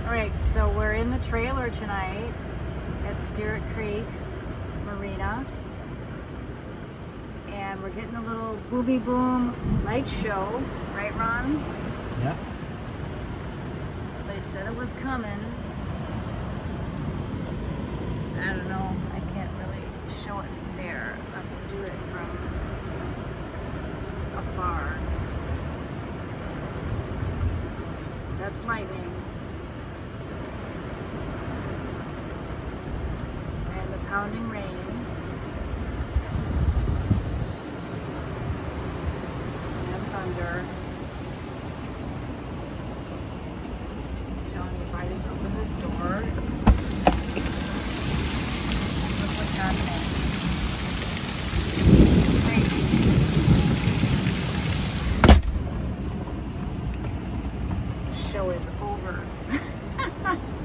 Alright, so we're in the trailer tonight at Sterett Creek Marina. And we're getting a little booby boom light show. Right, Ron? Yeah. They said it was coming. I don't know. I can't really show it from there. I have to do it from afar. That's lightning. And the pounding rain. And thunder. Telling me if I just open this door. Look what's happening. Crazy. The show is over.